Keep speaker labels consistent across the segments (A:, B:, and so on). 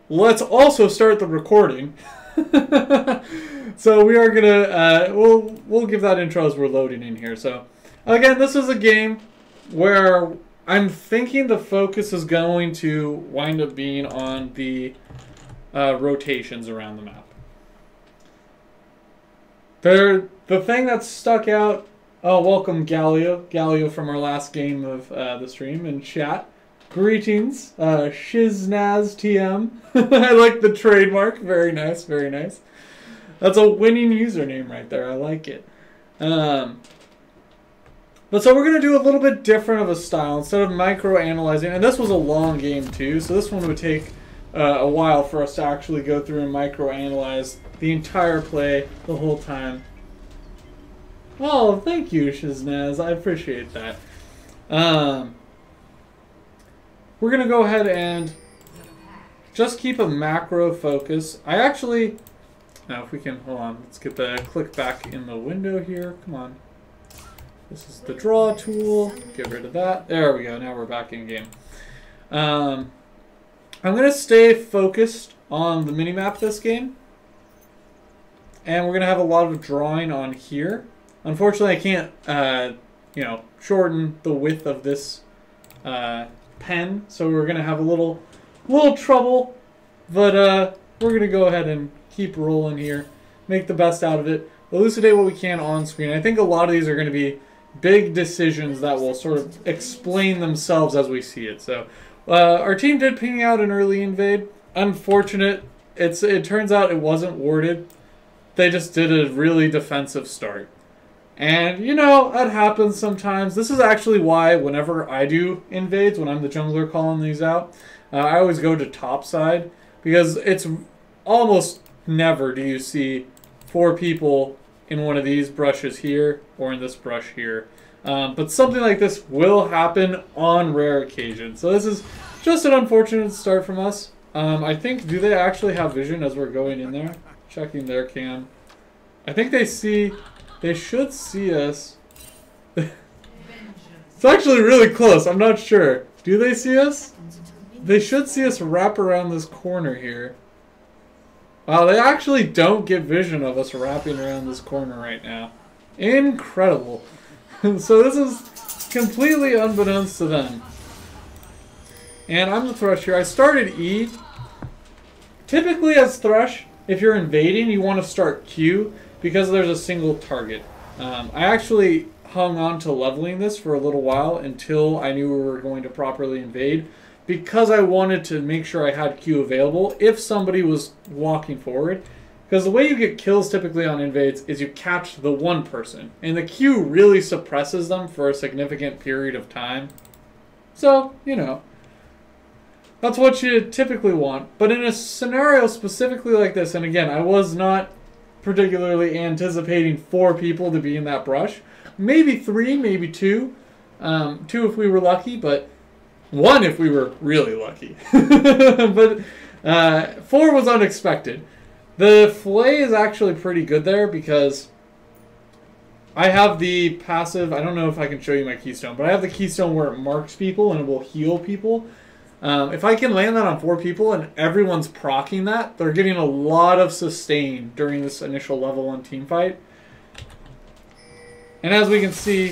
A: let's also start the recording. So we are gonna we'll give that intro as we're loading in here. So again, this is a game where I'm thinking the focus is going to wind up being on the rotations around the map. The thing that stuck out. Oh, welcome Galio from our last game of the stream in chat. Greetings, ShiznazTM. I like the trademark. Very nice, very nice. That's a winning username right there. I like it. But so we're going to do a little bit different of a style. Instead of micro-analyzing, and this was a long game too, so this one would take a while for us to actually go through and micro-analyze the entire play the whole time. Oh, thank you, Shiznaz. I appreciate that. We're going to go ahead and just keep a macro focus. I actually... Now, if we can... Hold on. Let's get the click back in the window here. Come on. This is the draw tool. Get rid of that. There we go. Now we're back in game. I'm going to stay focused on the minimap this game. And we're going to have a lot of drawing on here. Unfortunately, I can't, you know, shorten the width of this pen. So we're going to have a little trouble. But we're going to go ahead and keep rolling here. Make the best out of it. Elucidate what we can on screen. I think a lot of these are going to be big decisions that will sort of explain themselves as we see it. So our team did ping out an early invade. Unfortunate. It turns out it wasn't warded. They just did a really defensive start. And, you know, that happens sometimes. This is actually why whenever I do invades, when I'm the jungler calling these out, I always go to top side. Because it's almost never do you see 4 people in one of these brushes here or in this brush here. But something like this will happen on rare occasions. So this is just an unfortunate start from us. I think, do they actually have vision as we're going in there? Checking their cam. I think they should see us. It's actually really close. I'm not sure. Do they see us? They should see us wrap around this corner here. Wow, they actually don't get vision of us wrapping around this corner right now. Incredible. So this is completely unbeknownst to them. And I'm the Thrush here. I started E. Typically as Thrush, if you're invading, you want to start Q because there's a single target. I actually hung on to leveling this for a little while until I knew we were going to properly invade, because I wanted to make sure I had Q available if somebody was walking forward. Because the way you get kills typically on invades is you catch the one person, and the Q really suppresses them for a significant period of time. So, you know, that's what you typically want. But in a scenario specifically like this, and again, I was not particularly anticipating 4 people to be in that brush. Maybe 3, maybe 2. 2 if we were lucky, but 1 if we were really lucky. But 4 was unexpected. The flay is actually pretty good there because I have the passive. I don't know if I can show you my keystone, but I have the keystone where it marks people and it will heal people. If I can land that on 4 people and everyone's proccing that, they're getting a lot of sustain during this initial level 1 team fight. And as we can see,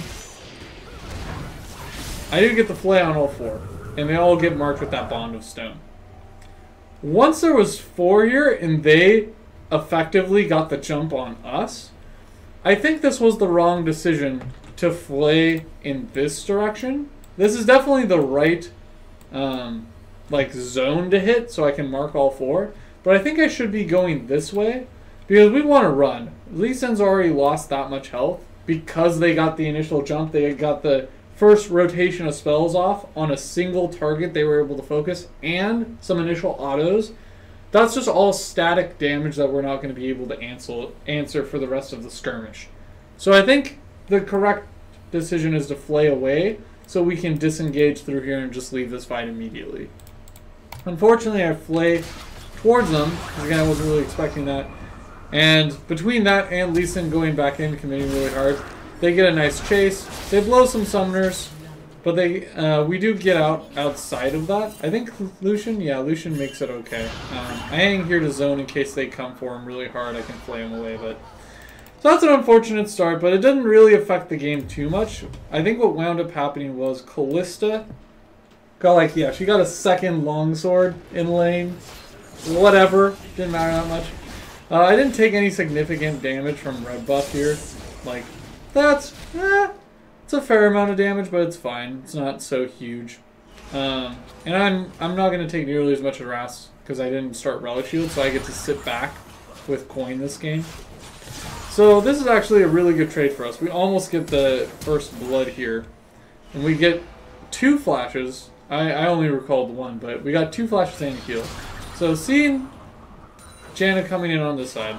A: I did get the flay on all 4, and they all get marked with that bond of stone. Once there was 4 here, and they effectively got the jump on us, I think this was the wrong decision to flay in this direction. This is definitely the right like zone to hit, so I can mark all 4. But I think I should be going this way, because we want to run. Lee Sin's already lost that much health because they got the initial jump. They got the first rotation of spells off on a single target they were able to focus, and some initial autos. That's just all static damage that we're not going to be able to answer for the rest of the skirmish. So I think the correct decision is to flay away so we can disengage through here and just leave this fight immediately. Unfortunately, I flay towards them, because again, I wasn't really expecting that. And between that and Lee Sin going back in, committing really hard, they get a nice chase. They blow some summoners, But we do get outside of that. I think Lucian makes it okay. I hang here to zone in case they come for him really hard. I can flay him away, but... So that's an unfortunate start, but it didn't really affect the game too much. I think what wound up happening was Callista got she got a second longsword in lane. Whatever. Didn't matter that much. I didn't take any significant damage from red buff here. Like, that's... it's a fair amount of damage, but it's fine. It's not so huge. And I'm not going to take nearly as much harass because I didn't start Relic Shield, so I get to sit back with coin this game. So this is actually a really good trade for us. We almost get the first blood here. And we get 2 flashes. I only recalled 1, but we got 2 flashes and a heal. So seeing Janna coming in on this side.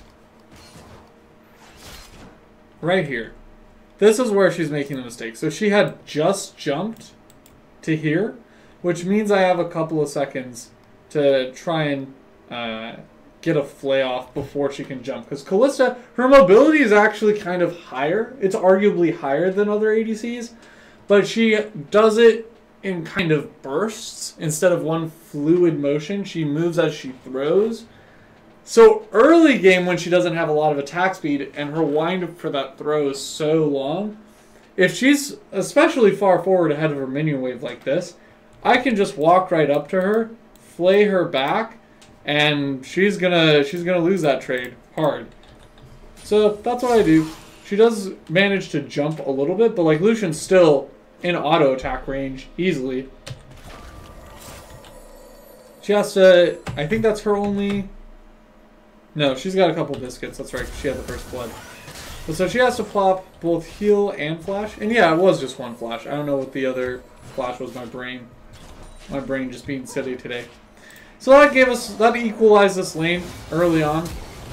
A: Right here. This is where she's making the mistake. So she had just jumped to here, which means I have a couple of seconds to try and get a flay off before she can jump. Because Callista, her mobility is actually kind of higher. It's arguably higher than other ADCs, but she does it in kind of bursts instead of one fluid motion. She moves as she throws. So early game when she doesn't have a lot of attack speed and her wind for that throw is so long, if she's especially far forward ahead of her minion wave like this, I can just walk right up to her, flay her back, and she's gonna lose that trade hard. So that's what I do. She does manage to jump a little bit, but like Lucian's still in auto attack range easily. She has to, I think that's her only... No, she's got a couple biscuits. That's right. She had the first blood. But so she has to plop both heal and flash. And yeah, it was just 1 flash. I don't know what the other flash was. My brain just being silly today. So that equalized this lane early on.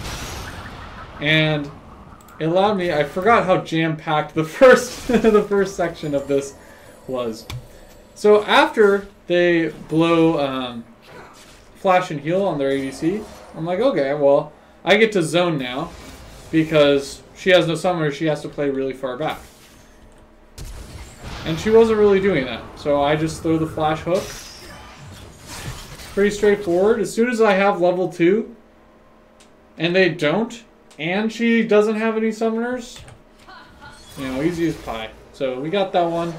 A: And it allowed me, I forgot how jam-packed the first the first section of this was. So after they blow flash and heal on their ADC, I'm like, okay, well, I get to zone now because she has no summoner. She has to play really far back. And she wasn't really doing that. So I just throw the flash hook. Pretty straightforward. As soon as I have level 2 and they don't, and she doesn't have any summoners, you know, easy as pie. So we got that one.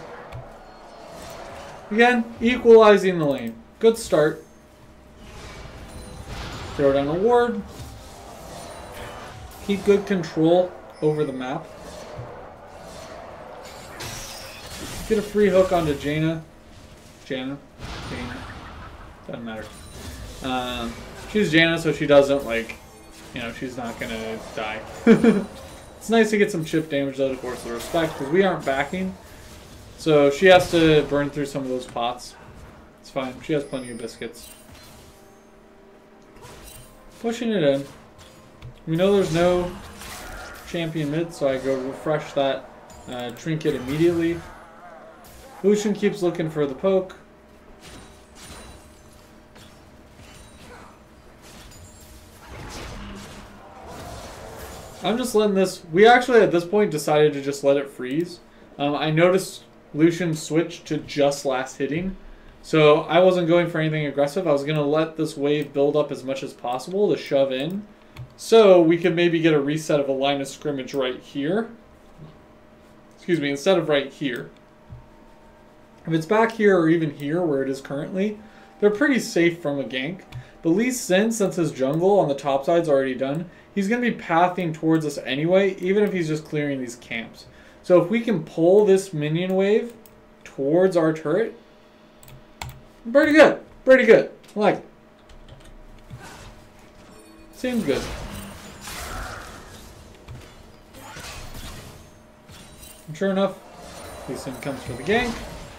A: Again, equalizing the lane. Good start. Throw down a ward. Keep good control over the map. Get a free hook onto Jaina. Jaina. Doesn't matter. She's Jaina, so she doesn't, like, you know, she's not gonna die. It's nice to get some chip damage, though, to force the respect, because we aren't backing. So she has to burn through some of those pots. It's fine. She has plenty of biscuits. Pushing it in. We know there's no champion mid, so I go refresh that trinket immediately. Lucian keeps looking for the poke. I'm just letting this... We actually, at this point, decided to just let it freeze. I noticed Lucian switched to just last hitting. So I wasn't going for anything aggressive. I was going to let this wave build up as much as possible to shove in. So we could maybe get a reset of a line of scrimmage right here. Excuse me, instead of right here. If it's back here or even here where it is currently, they're pretty safe from a gank. But Lee Sin, since his jungle on the top side's already done, he's going to be pathing towards us anyway, even if he's just clearing these camps. So if we can pull this minion wave towards our turret, pretty good. Pretty good. I like it. Seems good. And sure enough, Lee Sin comes for the gank.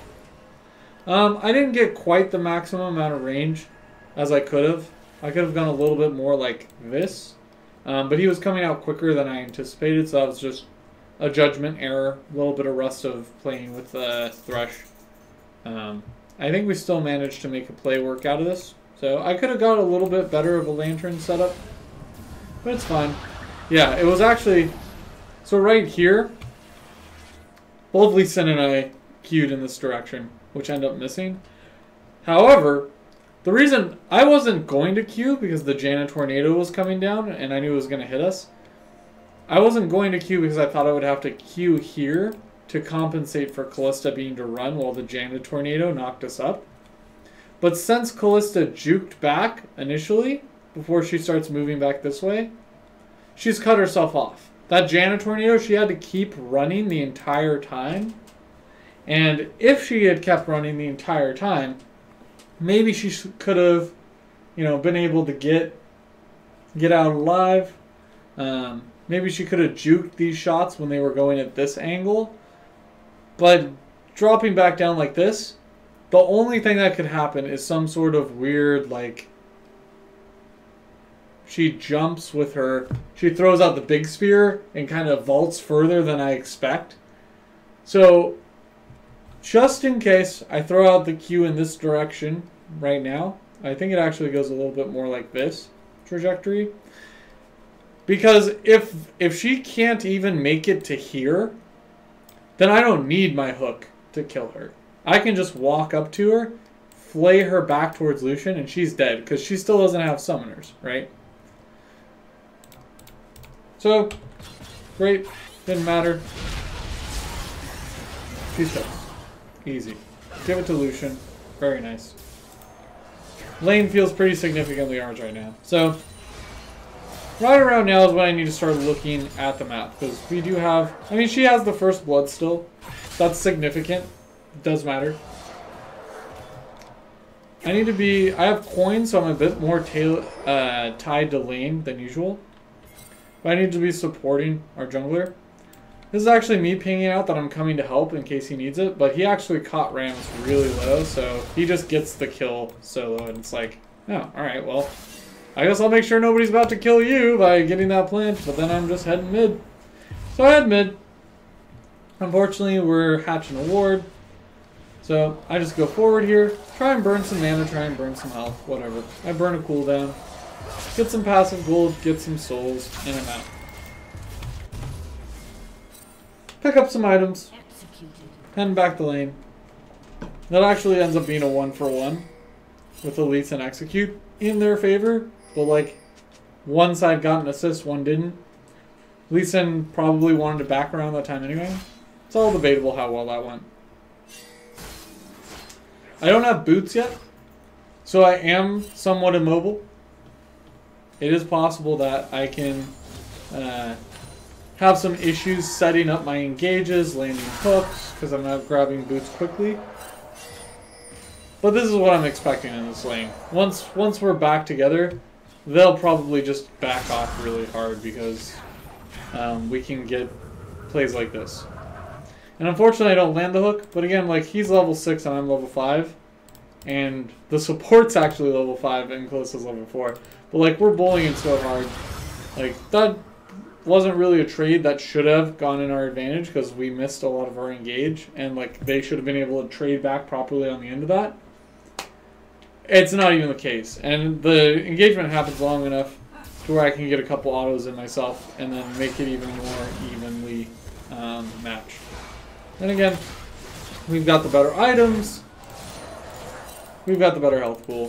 A: I didn't get quite the maximum amount of range as I could have. I could have gone a little bit more like this. But he was coming out quicker than I anticipated, so that was just a judgment error. A little bit of rust of playing with Thresh. I think we still managed to make a play work out of this. So I could have got a little bit better of a lantern setup. But it's fine. Yeah, it was actually... So right here, both Lee Sin and I queued in this direction, which end up missing. However, the reason I wasn't going to queue because the Janet tornado was coming down and I knew it was going to hit us. I wasn't going to queue because I thought I would have to queue here to compensate for Callista being to run while the Janet tornado knocked us up. But since Callista juked back initially, before she starts moving back this way, she's cut herself off. That Janet tornado, she had to keep running the entire time. And if she had kept running the entire time, maybe she could have, you know, been able to get out alive. Maybe she could have juked these shots when they were going at this angle. But dropping back down like this, the only thing that could happen is some sort of weird, like, she jumps with her, she throws out the big spear and kind of vaults further than I expect. So, just in case, I throw out the Q in this direction right now. I think it actually goes a little bit more like this trajectory. Because if she can't even make it to here, then I don't need my hook to kill her. I can just walk up to her, flay her back towards Lucian, and she's dead, because she still doesn't have summoners, right? So, great. Didn't matter. She's dead. Easy. Give it to Lucian. Very nice. Lane feels pretty significantly ours right now. So, right around now is when I need to start looking at the map. Because we do have... I mean, she has the first blood still. That's significant. It does matter. I need to be... I have coins, so I'm a bit more tied to lane than usual. But I need to be supporting our jungler. This is actually me pinging out that I'm coming to help in case he needs it. But he actually caught Rams really low, so he just gets the kill solo. And it's like, oh, alright, well... I guess I'll make sure nobody's about to kill you by getting that plant, but then I'm just heading mid. So I head mid. Unfortunately, we're hatching a ward. So I just go forward here, try and burn some mana, try and burn some health, whatever. I burn a cooldown, get some passive gold, get some souls, and I'm out. Pick up some items, heading back the lane. That actually ends up being a 1-for-1 with elites and execute in their favor. But, like, one side got an assist, one didn't. Lee Sin probably wanted to back around that time anyway. It's all debatable how well that went. I don't have boots yet, so I am somewhat immobile. It is possible that I can have some issues setting up my engages, landing hooks, because I'm not grabbing boots quickly. But this is what I'm expecting in this lane. Once we're back together, they'll probably just back off really hard because we can get plays like this. And unfortunately I don't land the hook, but again, like, he's level 6 and I'm level 5. And the support's actually level 5 and close is level 4. But like, we're bullying so hard. Like, that wasn't really a trade that should have gone in our advantage because we missed a lot of our engage. And like, they should have been able to trade back properly on the end of that. It's not even the case. And the engagement happens long enough to where I can get a couple autos in myself and then make it even more evenly matched. And again, we've got the better items. We've got the better health pool.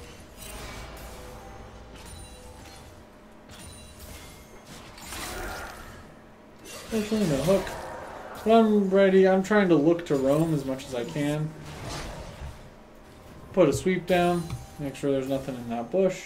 A: Especially no hook. So I'm ready. I'm trying to look to roam as much as I can. Put a sweep down, make sure there's nothing in that bush.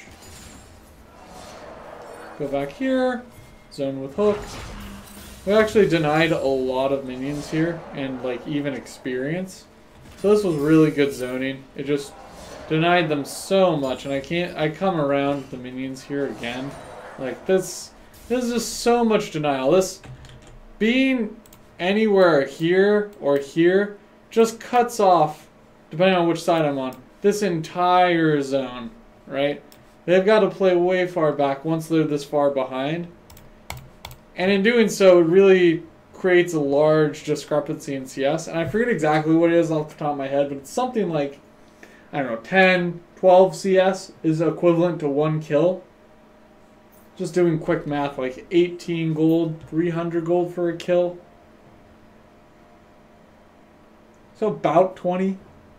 A: Go back here, zone with hook. We actually denied a lot of minions here, and like even experience. So this was really good zoning. It just denied them so much, and I come around the minions here again. Like this is just so much denial. This being anywhere here or here just cuts off, depending on which side I'm on, this entire zone, right? They've got to play way far back once they're this far behind. And in doing so, it really creates a large discrepancy in CS. And I forget exactly what it is off the top of my head, but it's something like, I don't know, 10, 12 CS is equivalent to 1 kill. Just doing quick math, like 18 gold, 300 gold for a kill. So about 20.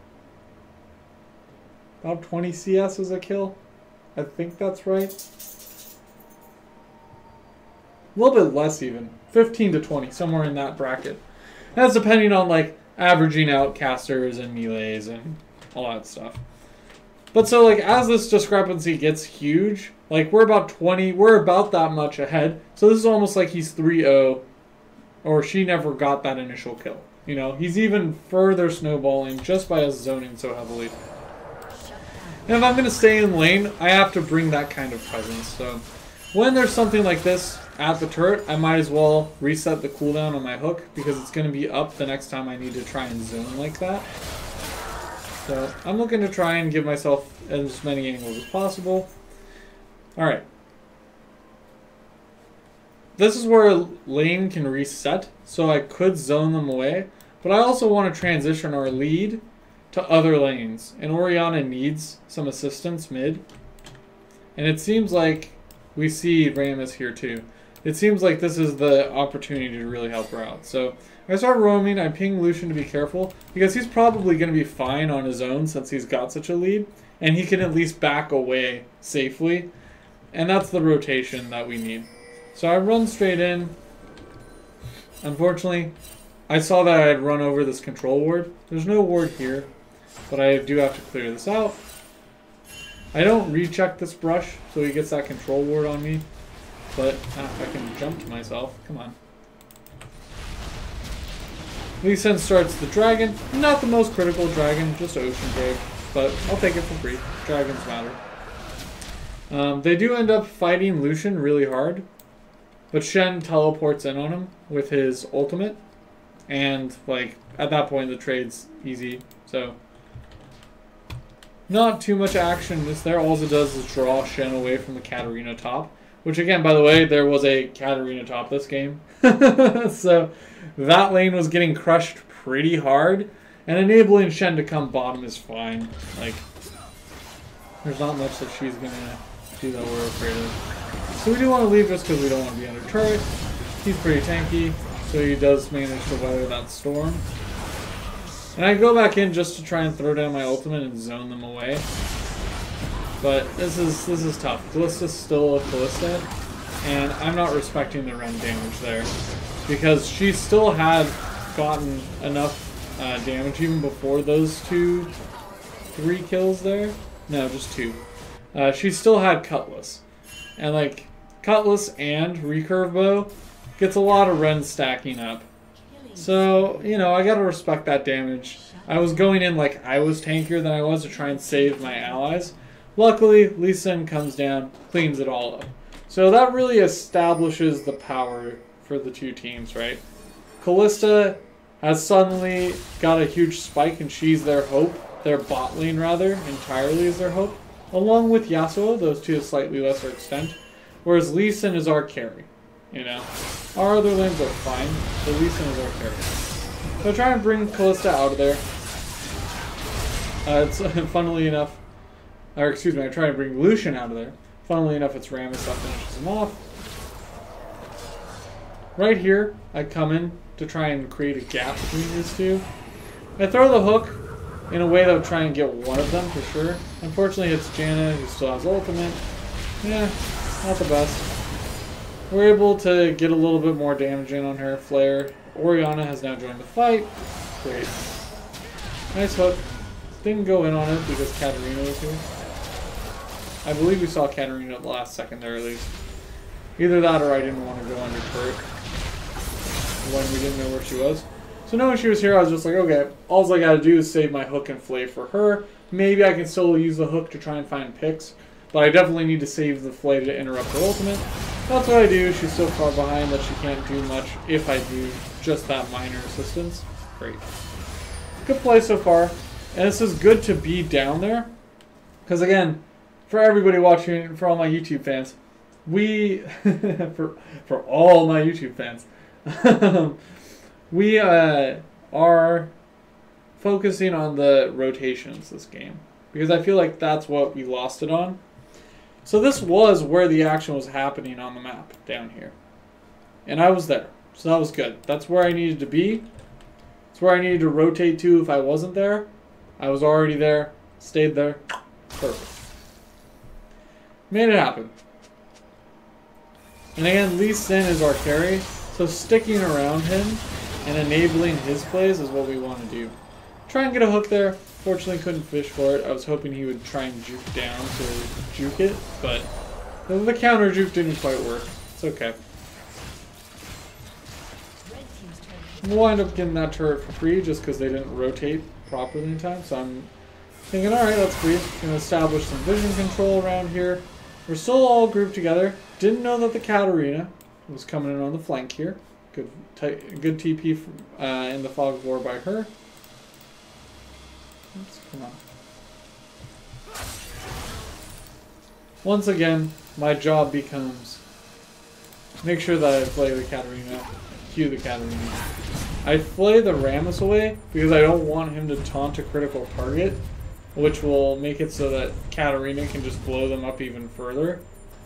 A: About 20 CS is a kill. I think that's right. A little bit less even. 15 to 20, somewhere in that bracket. That's depending on like averaging out casters and melees and all that stuff. But so like as this discrepancy gets huge, like we're about that much ahead. So this is almost like he's 3-0 or she never got that initial kill. You know, he's even further snowballing just by us zoning so heavily. And if I'm going to stay in lane, I have to bring that kind of presence. So when there's something like this at the turret, I might as well reset the cooldown on my hook because it's going to be up the next time I need to try and zone like that. So I'm looking to try and give myself as many angles as possible. Alright. This is where lane can reset, so I could zone them away. But I also want to transition our lead to other lanes. And Orianna needs some assistance mid. And it seems like we see Rammus here too. It seems like this is the opportunity to really help her out. So I start roaming, I ping Lucian to be careful, because he's probably going to be fine on his own since he's got such a lead. And he can at least back away safely. And that's the rotation that we need. So I run straight in. Unfortunately, I saw that I had run over this control ward. There's no ward here, but I do have to clear this out. I don't recheck this brush, so he gets that control ward on me. But I can jump to myself. Come on. Lee Sin starts the dragon. Not the most critical dragon, just Ocean Grave. But I'll take it for free. Dragons matter. They do end up fighting Lucian really hard. But Shen teleports in on him with his ultimate. And, like, at that point the trade's easy. So, not too much action is there. All it does is draw Shen away from the Katarina top. Which, again, by the way, there was a Katarina top this game. So, that lane was getting crushed pretty hard. And enabling Shen to come bottom is fine. Like, there's not much that she's going to do that we're afraid of. So we do want to leave just because we don't want to be under turret. He's pretty tanky, so he does manage to weather that storm. And I go back in just to try and throw down my ultimate and zone them away. But this is tough. Callista's still a Callista, and I'm not respecting the run damage there. Because she still had gotten enough damage even before those 3 kills there. No, just 2. She still had Cutlass. And like, Cutlass and Recurve Bow gets a lot of Ren stacking up. So, you know, I gotta respect that damage. I was going in like I was tankier than I was to try and save my allies. Luckily, Lee Sin comes down, cleans it all up. So that really establishes the power for the two teams, right? Callista has suddenly got a huge spike and she's their hope. Their bot lane, rather, entirely is their hope. Along with Yasuo, those two to a slightly lesser extent. Whereas Lee Sin is our carry, you know. Our other lanes are fine, but Lee Sin is our carry. So I try and bring Callista out of there. It's funnily enough, or excuse me, I try and bring Lucian out of there. Funnily enough, it's Rammus that finishes him off. Right here, I come in to try and create a gap between these two. I throw the hook in a way that would try and get one of them for sure. Unfortunately, it's Janna who still has ultimate. Yeah, not the best. We're able to get a little bit more damage in on her. Flare. Orianna has now joined the fight. Great. Nice hook. Didn't go in on it because Katarina was here. I believe we saw Katarina at the last second there at least. Either that or I didn't want to go under turret when we didn't know where she was. So knowing she was here, I was just like, okay, all I gotta do is save my hook and flay for her. Maybe I can still use the hook to try and find picks, but I definitely need to save the flay to interrupt her ultimate. That's what I do. She's so far behind that she can't do much if I do just that minor assistance. Great. Good play so far. And this is good to be down there. Because again, for everybody watching, for all my YouTube fans, we, for all my YouTube fans, we are focusing on the rotations this game. Because I feel like that's what we lost it on. So this was where the action was happening on the map, down here. And I was there. So that was good. That's where I needed to be. It's where I needed to rotate to if I wasn't there. I was already there. Stayed there. Perfect. Made it happen. And again, Lee Sin is our carry, so sticking around him and enabling his plays is what we want to do. Try and get a hook there. Fortunately, couldn't fish for it. I was hoping he would try and juke down to juke it, but the counter juke didn't quite work. It's okay. We'll wind up getting that turret for free just because they didn't rotate properly in time. So I'm thinking, alright, that's free. Gonna establish some vision control around here. We're still all grouped together. Didn't know that the Katarina was coming in on the flank here. Good TP in the fog of war by her. Oops, come on. Once again, my job becomes make sure that I play the Katarina, cue the Katarina. I flay the Rammus away because I don't want him to taunt a critical target, which will make it so that Katarina can just blow them up even further.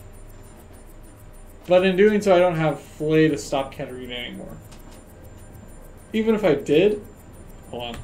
A: But in doing so, I don't have flay to stop Katarina anymore. Even if I did, hold on.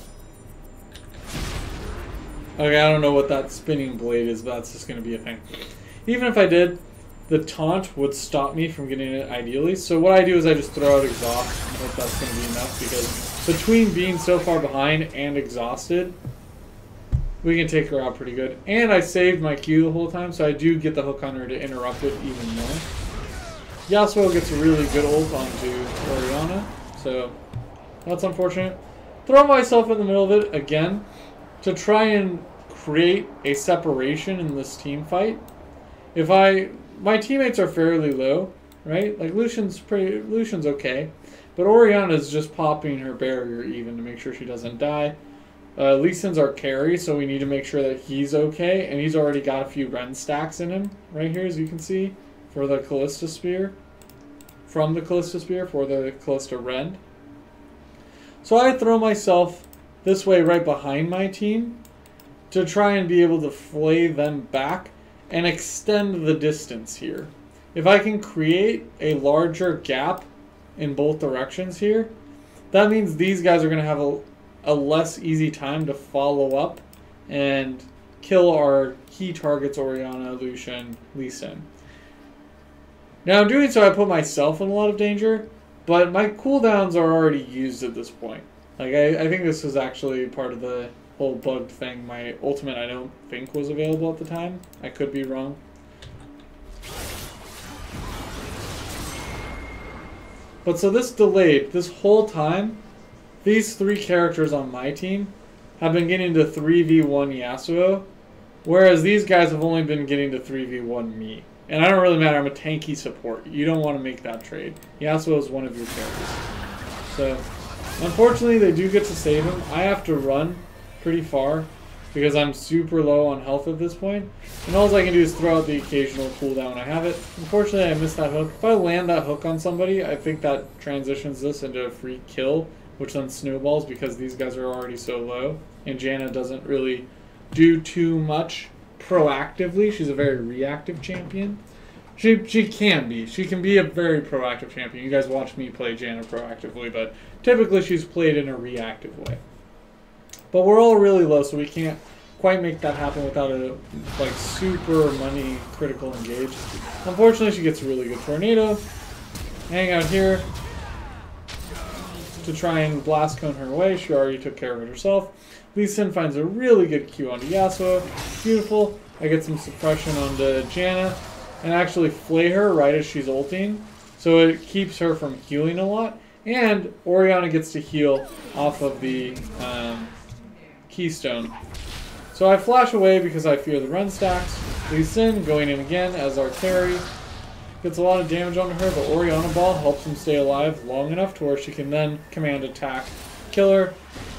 A: Okay, I don't know what that spinning blade is, but that's just going to be a thing. Even if I did, the taunt would stop me from getting it ideally. So what I do is I just throw out exhaust. I hope that's going to be enough, because between being so far behind and exhausted, we can take her out pretty good. And I saved my Q the whole time, so I do get the hook on her to interrupt it even more. Yasuo gets a really good ult onto Orianna, so that's unfortunate. Throw myself in the middle of it again to try and create a separation in this team fight. My teammates are fairly low, right? Like Lucian's okay, but Orianna's just popping her barrier even to make sure she doesn't die. Lee Sin's our carry, so we need to make sure that he's okay, and he's already got a few Ren stacks in him right here, as you can see, for the Callista Spear. From the Callista Spear for the Callista Rend. So I throw myself this way right behind my team to try and be able to flay them back and extend the distance here. If I can create a larger gap in both directions here, that means these guys are going to have a less easy time to follow up and kill our key targets, Orianna, Lucian, Lee Sin. Now in doing so, I put myself in a lot of danger, but my cooldowns are already used at this point. Like I think this was actually part of the whole bugged thing. My ultimate I don't think was available at the time. I could be wrong. But so this delayed, this whole time, these three characters on my team have been getting to 3v1 Yasuo, whereas these guys have only been getting to 3v1 me. And I don't really matter, I'm a tanky support. You don't want to make that trade. Yasuo is one of your characters. So, unfortunately, they do get to save him. I have to run pretty far because I'm super low on health at this point. And all I can do is throw out the occasional cooldown when I have it. Unfortunately, I missed that hook. If I land that hook on somebody, I think that transitions this into a free kill, which then snowballs because these guys are already so low. And Janna doesn't really do too much proactively. She's a very reactive champion. She can be. She can be a very proactive champion. You guys watch me play Janna proactively, but typically she's played in a reactive way. But we're all really low, so we can't quite make that happen without a like super money critical engage. Unfortunately, she gets a really good tornado. Hang out here to try and blast cone her away. She already took care of it herself. Lee Sin finds a really good Q onto Yasuo. Beautiful. I get some suppression onto Janna and actually flay her right as she's ulting. So it keeps her from healing a lot. And Orianna gets to heal off of the Keystone. So I flash away because I fear the run stacks. Lee Sin going in again as our carry. Gets a lot of damage onto her, but Orianna Ball helps him stay alive long enough to where she can then command attack, kill her.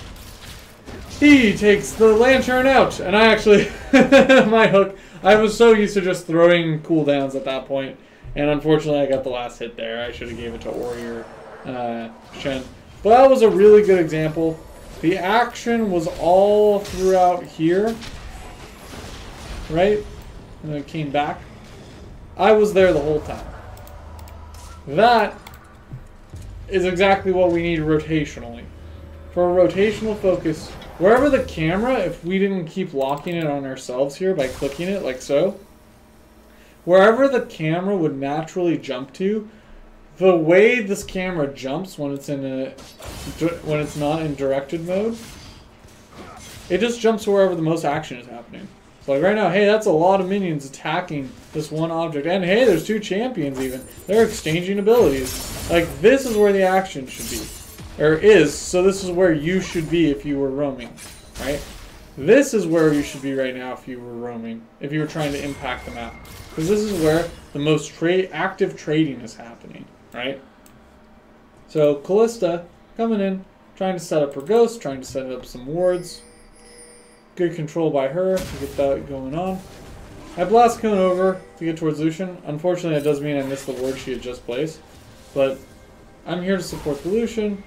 A: He takes the lantern out, and I actually, my hook, I was so used to just throwing cooldowns at that point, and unfortunately I got the last hit there. I should have gave it to Warrior Shen. But that was a really good example. The action was all throughout here, right? And then it came back. I was there the whole time. That is exactly what we need rotationally. for a rotational focus, wherever the camera, if we didn't keep locking it on ourselves here by clicking it like so, wherever the camera would naturally jump to, the way this camera jumps when it's not in directed mode, it just jumps wherever the most action is happening. So like right now, hey, that's a lot of minions attacking this one object. And hey, there's 2 champions even. They're exchanging abilities. Like, this is where the action should be. Or is, so this is where you should be if you were roaming, right? This is where you should be right now if you were roaming, if you were trying to impact the map. Because this is where the most active trading is happening, right? So, Callista coming in, trying to set up her ghost, trying to set up some wards. Good control by her to get that going on. I blast Cone over to get towards Lucian. Unfortunately, that does mean I missed the ward she had just placed. But I'm here to support the Lucian.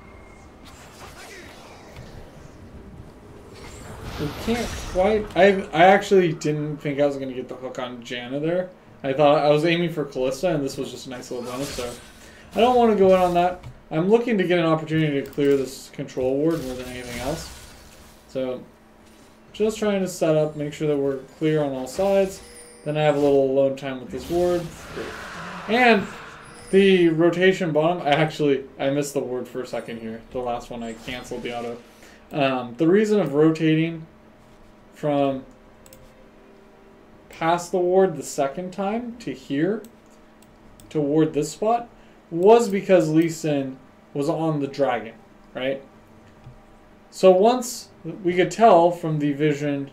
A: We can't quite... I actually didn't think I was going to get the hook on Janna there. I thought I was aiming for Callista, and this was just a nice little bonus, so I don't want to go in on that. I'm looking to get an opportunity to clear this control ward more than anything else. So... just trying to set up, make sure that we're clear on all sides. Then I have a little alone time with this ward. And the rotation bottom, I missed the ward for a second here. The last one I canceled the auto. The reason of rotating from past the ward the second time to here, toward this spot, was because Lee Sin was on the dragon, right? So once we could tell from the vision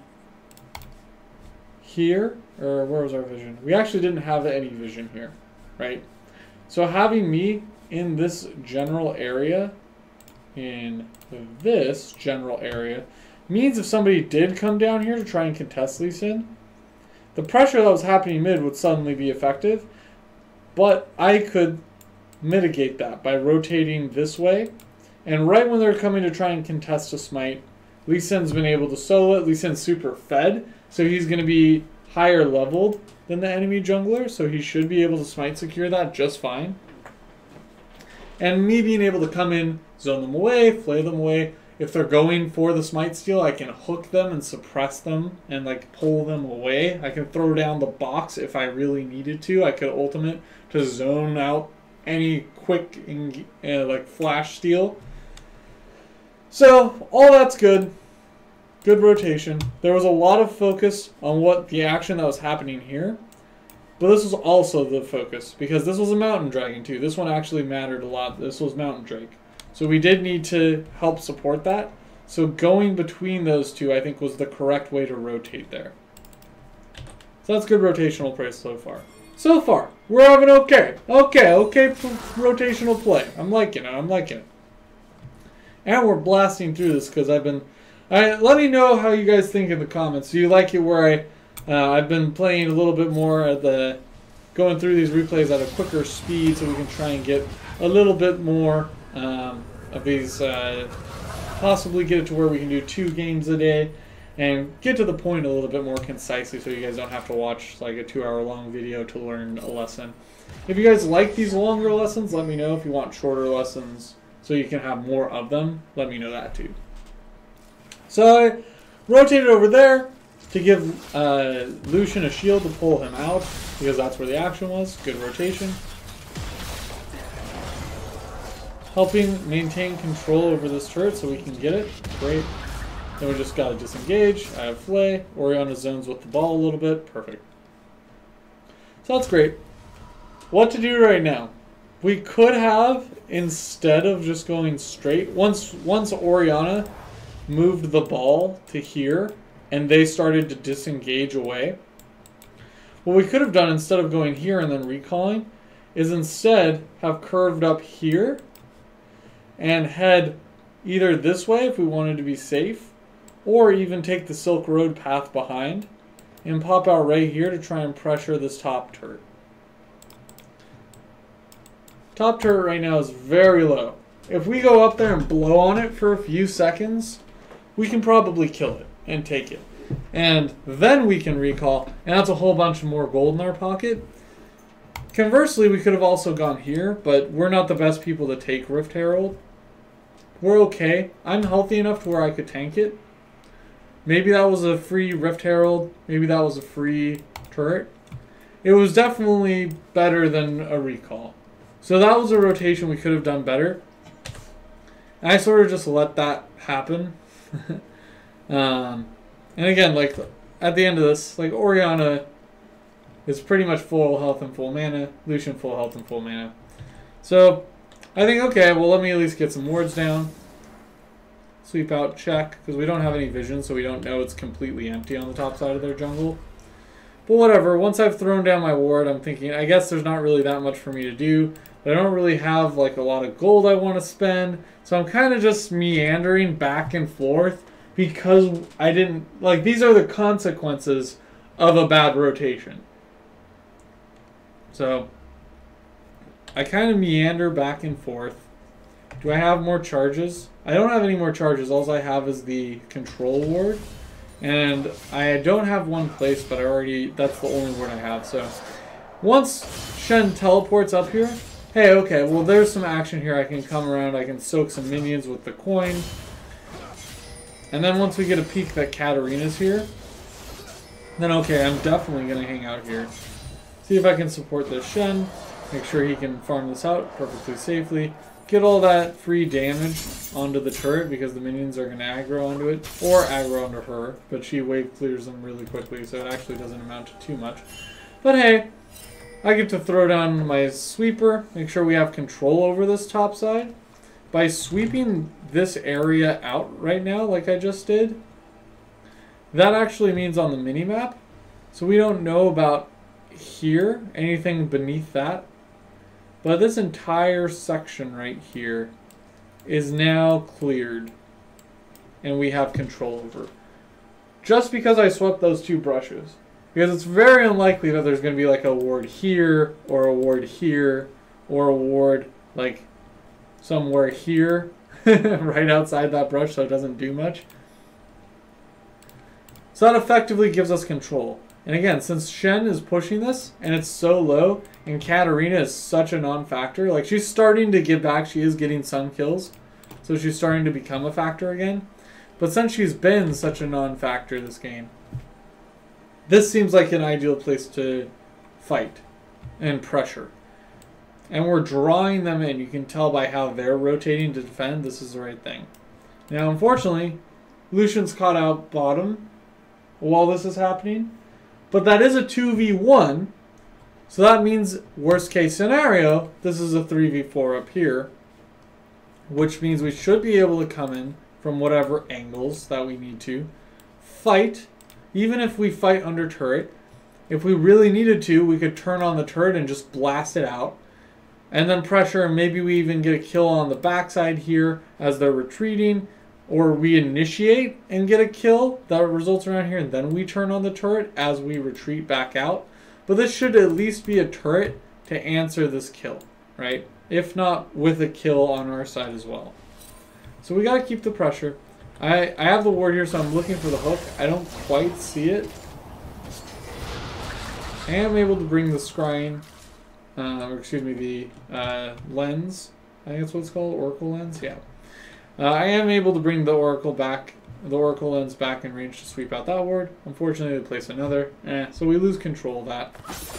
A: here, or where was our vision? We actually didn't have any vision here, right? So having me in this general area, means if somebody did come down here to try and contest Lee Sin, the pressure that was happening mid would suddenly be effective, but I could mitigate that by rotating this way, and right when they're coming to try and contest a smite, Lee Sin's been able to solo it. Lee Sin's super fed, so he's going to be higher leveled than the enemy jungler, so he should be able to smite secure that just fine. And me being able to come in, zone them away, flay them away. If they're going for the smite steal, I can hook them and suppress them and like pull them away. I can throw down the box if I really needed to. I could ultimate to zone out any quick like flash steal. So all that's good. Good rotation. There was a lot of focus on what the action that was happening here. But this was also the focus, because this was a mountain dragon too. This one actually mattered a lot. This was mountain drake. So we did need to help support that. So going between those two, I think, was the correct way to rotate there. So that's good rotational play so far. So far, we're having okay rotational play. I'm liking it. And we're blasting through this because I've been... let me know how you guys think in the comments. Do you like it where I've been playing a little bit more at the... going through these replays at a quicker speed so we can try and get a little bit more of these... possibly get it to where we can do 2 games a day and get to the point a little bit more concisely so you guys don't have to watch like a 2-hour-long video to learn a lesson. If you guys like these longer lessons, let me know. If you want shorter lessons so you can have more of them, let me know that too. So I rotated over there to give Lucian a shield to pull him out because that's where the action was. Good rotation. Helping maintain control over this turret so we can get it. Great. Then we just got to disengage. I have Flay. Oriana zones with the ball a little bit. Perfect. So that's great. What to do right now? We could have, instead of just going straight, once Oriana moved the ball to here and they started to disengage away, what we could have done instead of going here and then recalling is instead have curved up here and head either this way if we wanted to be safe, or even take the Silk Road path behind and pop out right here to try and pressure this top turret. Top turret right now is very low. If we go up there and blow on it for a few seconds, we can probably kill it and take it. And then we can recall, and that's a whole bunch more gold in our pocket. Conversely, we could have also gone here, but we're not the best people to take Rift Herald. we're okay. I'm healthy enough to where I could tank it. Maybe that was a free Rift Herald. Maybe that was a free turret. It was definitely better than a recall. So that was a rotation we could have done better. And I sort of just let that happen. And again, like, at the end of this, like, Orianna is pretty much full health and full mana. Lucian full health and full mana. So, I think, okay, well, let me at least get some wards down. Sweep out, check, because we don't have any vision, so we don't know it's completely empty on the top side of their jungle. But whatever, once I've thrown down my ward, I'm thinking, I guess there's not really that much for me to do. But I don't really have, like, a lot of gold I want to spend. So I'm kind of just meandering back and forth because I didn't, like, these are the consequences of a bad rotation. So I kind of meander back and forth. Do I have more charges? I don't have any more charges. All I have is the control ward. And I don't have one place, but I already, that's the only ward I have. So once Shen teleports up here, hey, okay, well, there's some action here. I can come around. I can soak some minions with the coin. And then once we get a peek that Katarina's here, then okay, I'm definitely going to hang out here. See if I can support this Shen. Make sure he can farm this out perfectly safely. Get all that free damage onto the turret because the minions are going to aggro onto it. Or aggro onto her. But she wave clears them really quickly, so it actually doesn't amount to too much. But hey, I get to throw down my sweeper. Make sure we have control over this top side. By sweeping this area out right now, like I just did, that actually means on the minimap. So we don't know about here, anything beneath that. But this entire section right here is now cleared. And we have control over. Just because I swept those two brushes. Because it's very unlikely that there's going to be like a ward here, or a ward here, or a ward like somewhere here, right outside that brush, so it doesn't do much. So that effectively gives us control. And again, since Shen is pushing this, and it's so low, and Katarina is such a non-factor, like she's starting to get back, she is getting some kills, so she's starting to become a factor again. But since she's been such a non-factor this game, this seems like an ideal place to fight and pressure. And we're drawing them in. You can tell by how they're rotating to defend, this is the right thing. Now, unfortunately, Lucian's caught out bottom while this is happening. But that is a 2v1. So that means, worst case scenario, this is a 3v4 up here. Which means we should be able to come in from whatever angles that we need to. Fight. Even if we fight under turret. If we really needed to, we could turn on the turret and just blast it out. And then pressure, and maybe we even get a kill on the backside here as they're retreating. Or we initiate and get a kill that results around here, and then we turn on the turret as we retreat back out. But this should at least be a turret to answer this kill, right? If not, with a kill on our side as well. So we got to keep the pressure. I have the ward here, so I'm looking for the hook. I don't quite see it. I am able to bring the scrying, or excuse me, the lens. I think that's what it's called, Oracle lens, yeah. I am able to bring the Oracle lens back in range to sweep out that ward. Unfortunately, they place another. So we lose control of that.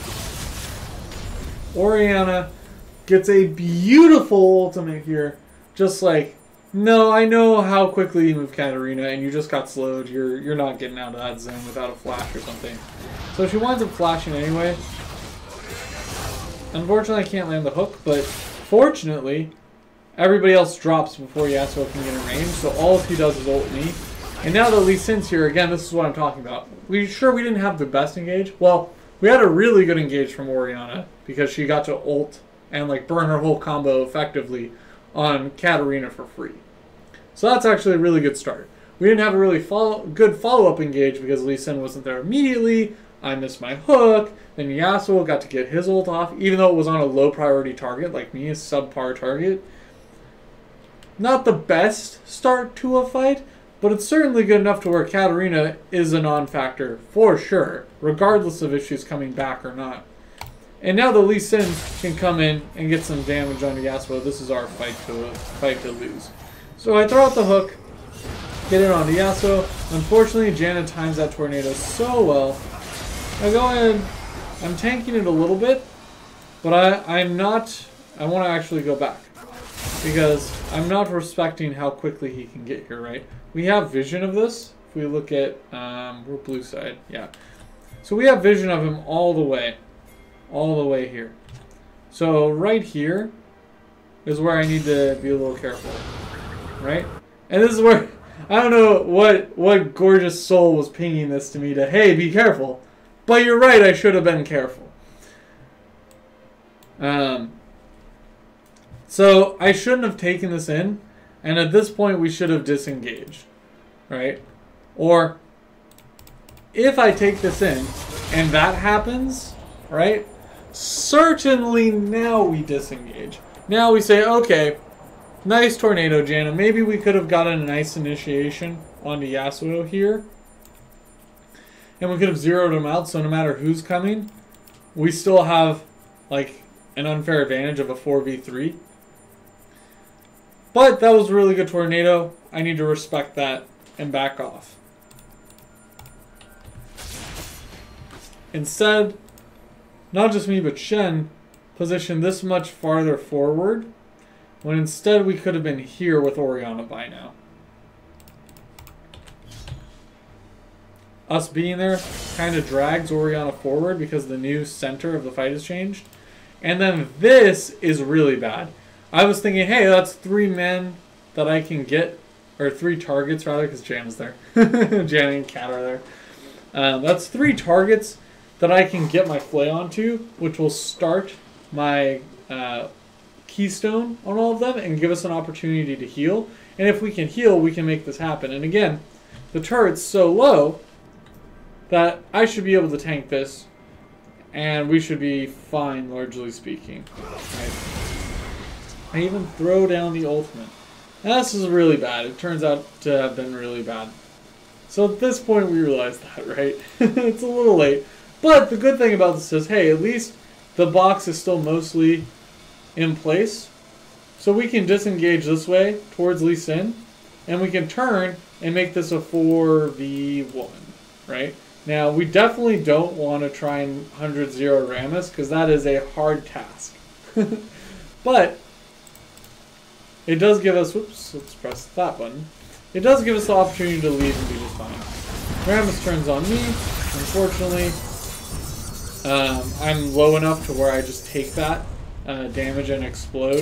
A: Orianna gets a beautiful ultimate here. Just like, no, I know how quickly you move Katarina, and you just got slowed. You're not getting out of that zone without a flash or something. So she winds up flashing anyway. Unfortunately, I can't land the hook, but fortunately, everybody else drops before Yasuo can get in range, so all he does is ult me. And now that Lee Sin's here, again, this is what I'm talking about. We didn't have the best engage? Well, we had a really good engage from Orianna, because she got to ult and like burn her whole combo effectively on Katarina for free. So that's actually a really good start. We didn't have a really good follow-up engage because Lee Sin wasn't there immediately. I missed my hook. Then Yasuo got to get his ult off, even though it was on a low priority target, like me, a subpar target. Not the best start to a fight, but it's certainly good enough to where Katarina is a non-factor, for sure, regardless of if she's coming back or not. And now that Lee Sin can come in and get some damage onto Yasuo, this is our fight to lose. So I throw out the hook, get it onto Yasuo. Unfortunately, Janet times that tornado so well. I go in, I'm tanking it a little bit, but I'm not, I want to actually go back. Because I'm not respecting how quickly he can get here, right? We have vision of this. If we look at, we're blue side, yeah. So we have vision of him all the way here. So right here is where I need to be a little careful, right? And this is where, I don't know what gorgeous soul was pinging this to me to, hey, be careful. But you're right, I should have been careful. So I shouldn't have taken this in, and at this point we should have disengaged, right? Or if I take this in and that happens, right? Certainly now we disengage. Now we say, okay, nice tornado, Janna. Maybe we could have gotten a nice initiation onto Yasuo here. And we could have zeroed him out, so no matter who's coming, we still have like an unfair advantage of a 4v3. But that was a really good tornado. I need to respect that and back off. Instead, not just me but Shen positioned this much farther forward, when instead we could have been here with Orianna by now. Us being there kind of drags Orianna forward because the new center of the fight has changed. And then this is really bad. I was thinking, hey, that's 3 men that I can get, or 3 targets rather, because Jan's there. Jan and Kat are there. That's 3 targets that I can get my flay onto, which will start my keystone on all of them and give us an opportunity to heal. And if we can heal, we can make this happen. And again, the turret's so low that I should be able to tank this, and we should be fine, largely speaking. Right? I even throw down the ultimate. Now, this is really bad. It turns out to have been really bad. So at this point, we realize that, right? It's a little late. But the good thing about this is, hey, at least the box is still mostly in place. So we can disengage this way towards Lee Sin, and we can turn and make this a 4v1, right? Now, we definitely don't want to try and 100-0 Rammus, because that is a hard task. But it does give us, whoops, let's press that button. It does give us the opportunity to leave and be just fine. Rammus turns on me. Unfortunately, I'm low enough to where I just take that damage and explode.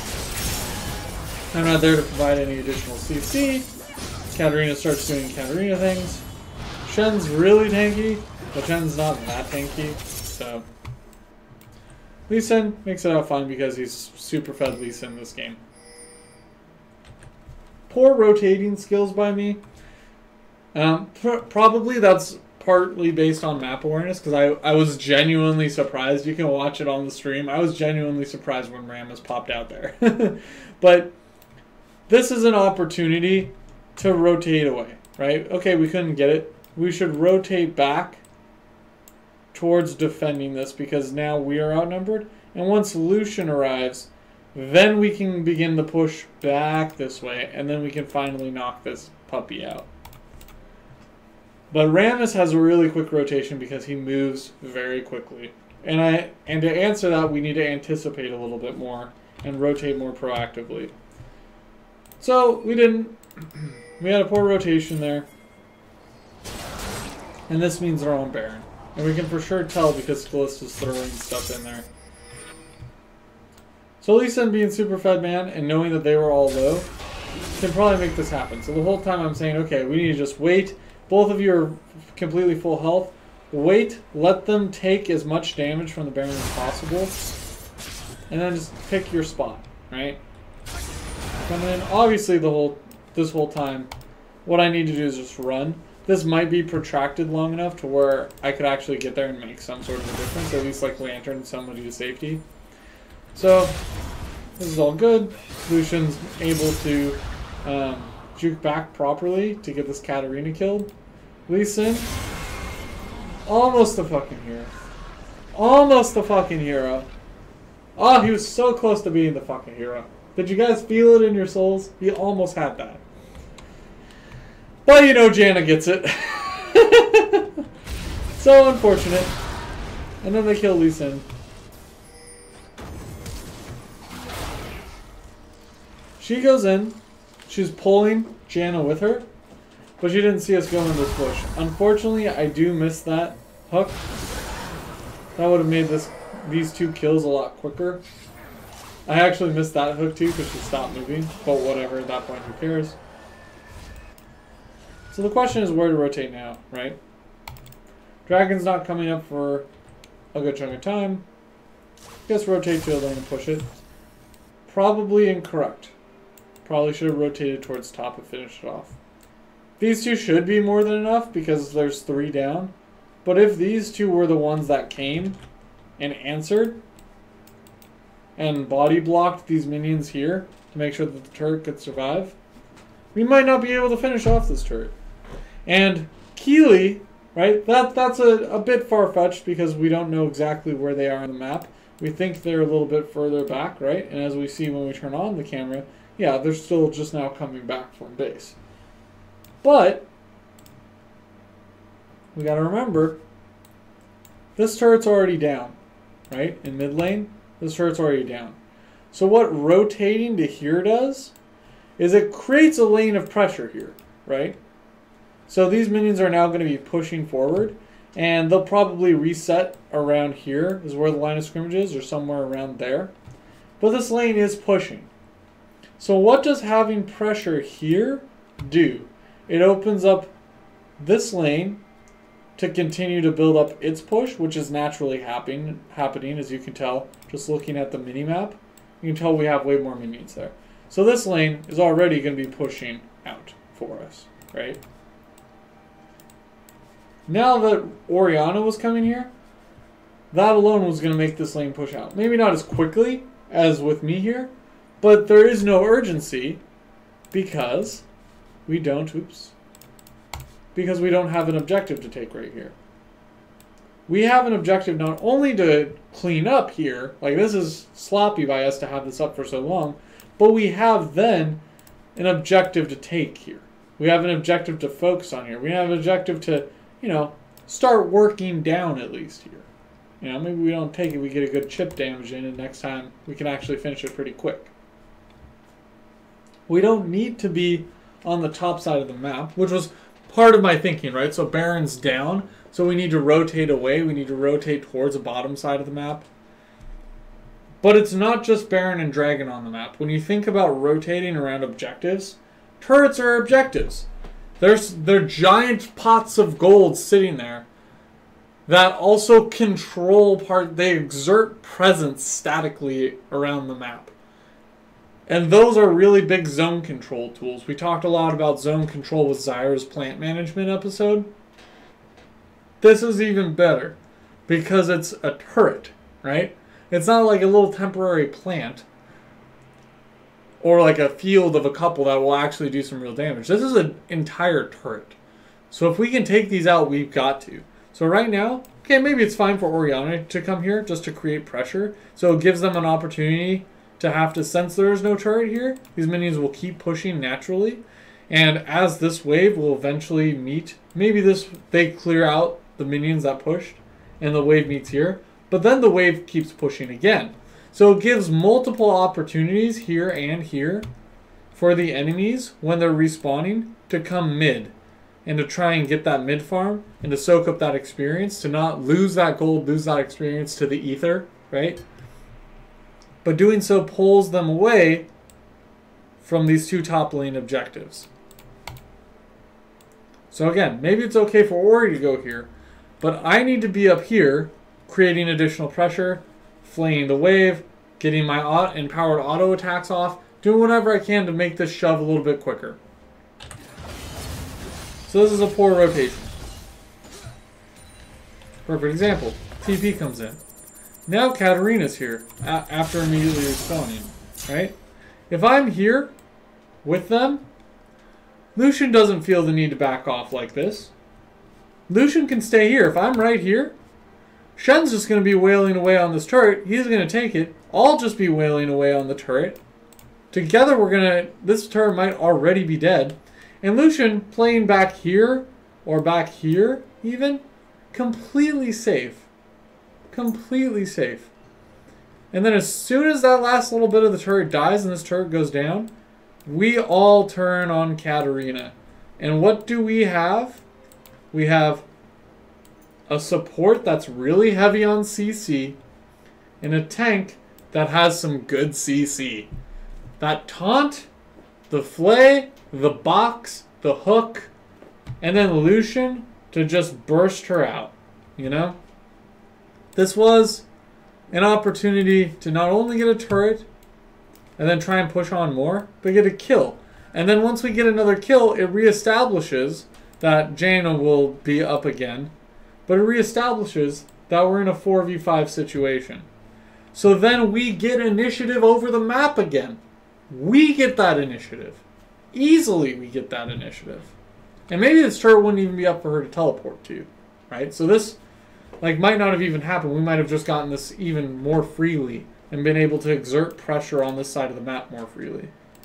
A: I'm not there to provide any additional CC. Katarina starts doing Katarina things. Shen's really tanky, but Shen's not that tanky, so Lee Sin makes it out fine because he's super fed Lee Sin this game. Poor rotating skills by me. Probably that's partly based on map awareness, because I was genuinely surprised. You can watch it on the stream. I was genuinely surprised when Rammus popped out there. But this is an opportunity to rotate away, right? Okay, we couldn't get it. We should rotate back towards defending this, because now we are outnumbered. And once Lucian arrives, then we can begin the push back this way, and then we can finally knock this puppy out. But Rammus has a really quick rotation because he moves very quickly. And to answer that, we need to anticipate a little bit more and rotate more proactively. So we didn't. We had a poor rotation there. And this means they're on Baron. And we can for sure tell because Callista's throwing stuff in there. So Lee Sin being super fed man and knowing that they were all low can probably make this happen. So the whole time I'm saying, okay, we need to just wait. Both of you are completely full health. Wait, let them take as much damage from the Baron as possible. And then just pick your spot, right? And then obviously this whole time, what I need to do is just run. This might be protracted long enough to where I could actually get there and make some sort of a difference, at least like lantern somebody to safety. So this is all good. Lucian's able to juke back properly to get this Katarina killed. Lee Sin, almost the fucking hero. Almost the fucking hero. Oh, he was so close to being the fucking hero. Did you guys feel it in your souls? You almost had that. But you know Janna gets it. So unfortunate. And then they kill Lee Sin. She goes in. She's pulling Janna with her. But she didn't see us go in this bush. Unfortunately, I do miss that hook. That would have made these two kills a lot quicker. I actually missed that hook too because she stopped moving. But whatever, at that point, who cares? So the question is where to rotate now, right? Dragon's not coming up for a good chunk of time. Guess rotate to a lane and push it. Probably incorrect. Probably should have rotated towards top and finished it off. These two should be more than enough because there's 3 down. But if these two were the ones that came and answered and body blocked these minions here to make sure that the turret could survive, we might not be able to finish off this turret. And Keeley, right, that's a bit far-fetched because we don't know exactly where they are on the map. We think they're a little bit further back, right? And as we see when we turn on the camera, yeah, they're still just now coming back from base. But we got to remember, this turret's already down, right? In mid lane, this turret's already down. So what rotating to here does is it creates a lane of pressure here, right? So these minions are now going to be pushing forward, and they'll probably reset around here is where the line of scrimmage is, or somewhere around there. But this lane is pushing. So what does having pressure here do? It opens up this lane to continue to build up its push, which is naturally happening, as you can tell, just looking at the mini-map. You can tell we have way more minions there. So this lane is already going to be pushing out for us, right? Now that Orianna was coming here, that alone was going to make this lane push out. Maybe not as quickly as with me here, but there is no urgency because we don't, because we don't have an objective to take right here. We have an objective not only to clean up here, like this is sloppy by us to have this up for so long, but we have then an objective to take here. We have an objective to focus on here. We have an objective to, you know, start working down at least here. You know, maybe we don't take it, we get a good chip damage in, and next time we can actually finish it pretty quick. We don't need to be on the top side of the map, which was part of my thinking, right? So Baron's down, so we need to rotate away. We need to rotate towards the bottom side of the map. But it's not just Baron and Dragon on the map. When you think about rotating around objectives, turrets are objectives. They're giant pots of gold sitting there that also control they exert presence statically around the map. And those are really big zone control tools. We talked a lot about zone control with Zyra's plant management episode. This is even better because it's a turret, right? It's not like a little temporary plant or like a field of a couple that will actually do some real damage. This is an entire turret. So if we can take these out, we've got to. So right now, okay, maybe it's fine for Orianna to come here just to create pressure. So it gives them an opportunity to have to, since there is no turret here, these minions will keep pushing naturally. And as this wave will eventually meet, maybe they clear out the minions that pushed and the wave meets here. But then the wave keeps pushing again. So it gives multiple opportunities here and here for the enemies when they're respawning to come mid and to try and get that mid farm and to soak up that experience, to not lose that gold, lose that experience to the ether, right? But doing so pulls them away from these two top lane objectives. So again, maybe it's okay for Ori to go here, but I need to be up here creating additional pressure, flaying the wave, getting my empowered auto attacks off, doing whatever I can to make this shove a little bit quicker. So this is a poor rotation. Perfect example. TP comes in. Now Katarina's here after immediately respawning, right? If I'm here with them, Lucian doesn't feel the need to back off like this. Lucian can stay here. If I'm right here, Shen's just going to be wailing away on this turret. He's going to take it. I'll just be wailing away on the turret. together we're gonna, this turret might already be dead. And Lucian playing back here, or back here even, completely safe. Completely safe. And then as soon as that last little bit of the turret dies and this turret goes down, we all turn on Katarina. And what do we have? We have a support that's really heavy on CC and a tank that has some good CC. That taunt, the flay, the box, the hook, and then Lucian to just burst her out, you know? This was an opportunity to not only get a turret and then try and push on more, but get a kill. And then once we get another kill, it reestablishes that Jaina will be up again, but it reestablishes that we're in a 4v5 situation. So then we get initiative over the map again. We get that initiative. Easily we get that initiative. And maybe this turret wouldn't even be up for her to teleport to, right? So this might not have even happened. We might have just gotten this even more freely and been able to exert pressure on this side of the map more freely.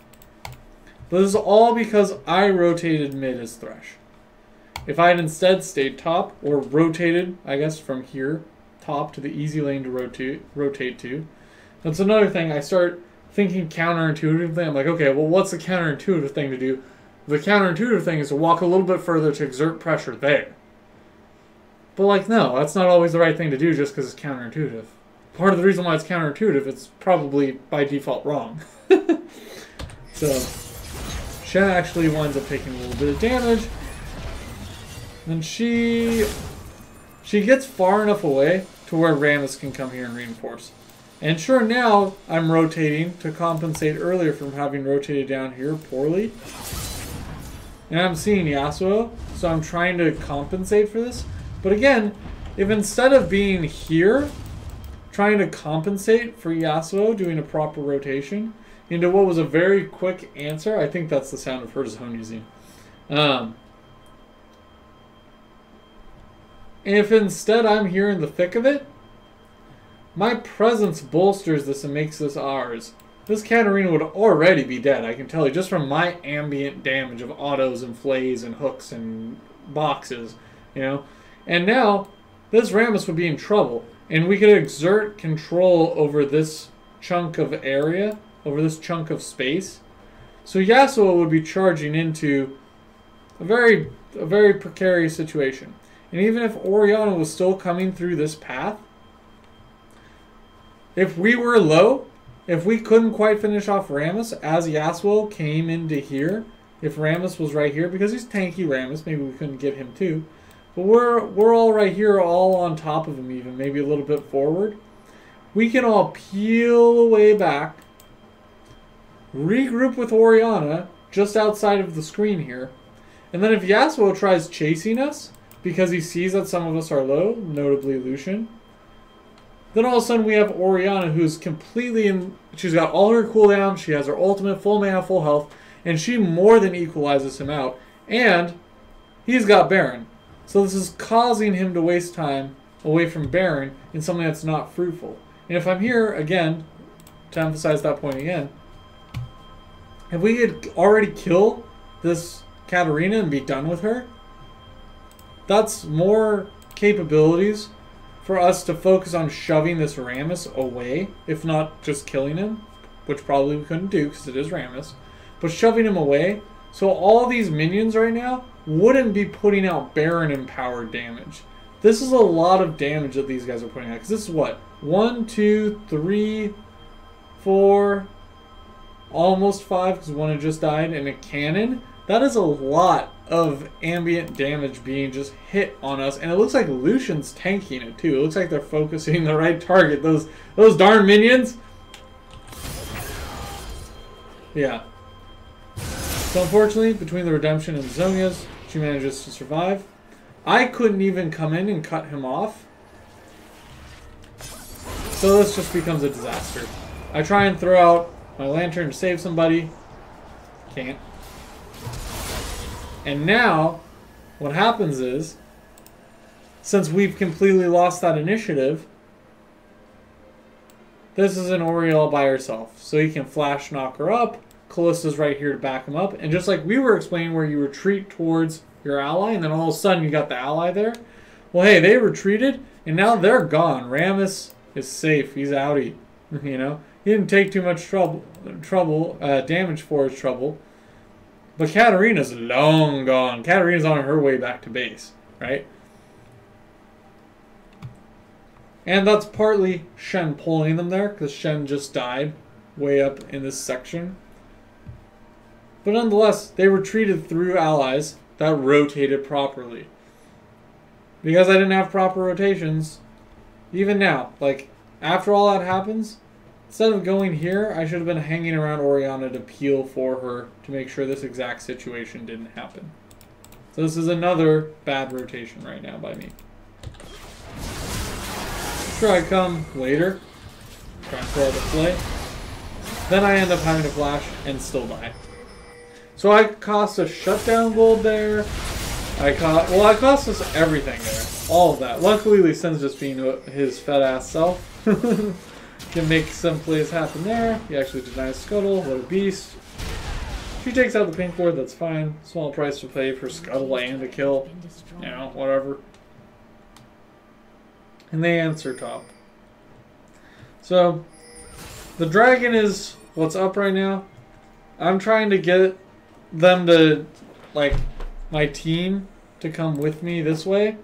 A: But this is all because I rotated mid as Thresh. If I had instead stayed top, or rotated, I guess, from here, top to the easy lane to rotate to, that's another thing. I start thinking counterintuitively. I'm like, okay, well, what's the counterintuitive thing to do? The counterintuitive thing is to walk a little bit further to exert pressure there. But no, that's not always the right thing to do just because it's counterintuitive. Part of the reason why it's counterintuitive, it's probably by default wrong. So, Shen actually winds up taking a little bit of damage. And she gets far enough away to where Rammus can come here and reinforce. And sure, now I'm rotating to compensate earlier from having rotated down here poorly. And I'm seeing Yasuo, so I'm trying to compensate for this. But again, if instead of being here, trying to compensate for Yasuo doing a proper rotation into what was a very quick answer, I think that's the sound of her zone using. If instead I'm here in the thick of it, my presence bolsters this and makes this ours. This Katarina would already be dead, I can tell you, just from my ambient damage of autos and flays and hooks and boxes, you know? And now, this Rammus would be in trouble. And we could exert control over this chunk of area, over this chunk of space. So Yasuo would be charging into a very precarious situation. And even if Orianna was still coming through this path, if we were low, if we couldn't quite finish off Rammus as Yasuo came into here, if Rammus was right here, because he's tanky Rammus, maybe we couldn't get him too. But we're all right here, all on top of him even, maybe a little bit forward. We can all peel away back, regroup with Orianna just outside of the screen here. And then if Yasuo tries chasing us, because he sees that some of us are low, notably Lucian, then all of a sudden we have Orianna who's completely in, she's got all her cooldowns, she has her ultimate, full mana, full health, and she more than equalizes him out. And he's got Baron. So this is causing him to waste time away from Baron in something that's not fruitful. And if I'm here, again, to emphasize that point again, if we could already kill this Katarina and be done with her, that's more capabilities for us to focus on shoving this Rammus away, if not just killing him, which probably we couldn't do because it is Rammus, but shoving him away. So all these minions right now wouldn't be putting out Baron empowered damage. This is a lot of damage that these guys are putting out. Because this is what? 1, 2, 3, 4, almost 5 because one had just died, and a cannon. That is a lot of ambient damage being just hit on us. And it looks like Lucian's tanking it too. It looks like they're focusing the right target. Those darn minions. Yeah. So unfortunately, between the Redemption and Zonia's, she manages to survive. I couldn't even come in and cut him off. So this just becomes a disaster. I try and throw out my lantern to save somebody. Can't. And now, what happens is, since we've completely lost that initiative, This is an normILL by herself. So he can flash knock her up. Callista's right here to back him up. And just like we were explaining where you retreat towards your ally and then all of a sudden you got the ally there. Well, hey, they retreated and now they're gone. Rammus is safe. He's outie. You know, he didn't take too much damage for his trouble. But Katarina's long gone. Katarina's on her way back to base, right? And that's partly Shen pulling them there, because Shen just died way up in this section. But nonetheless, they retreated through allies that rotated properly. Because I didn't have proper rotations, even now, like, after all that happens, instead of going here, I should have been hanging around Oriana to peel for her to make sure this exact situation didn't happen. So this is another bad rotation right now by me. Sure, I come later, try and throw out the play. Then I end up having to flash and still die. So I cost a shutdown gold there. I cost us everything there. All of that. Luckily, Lee Sin's just being his fat ass self. Can make some plays happen there. He actually denies Scuttle. What a beast. She takes out the pink ward, that's fine. Small price to pay for Scuttle and a kill. You know, whatever. And they answer top. So, the dragon is what's up right now. I'm trying to get them to, like, my team to come with me this way.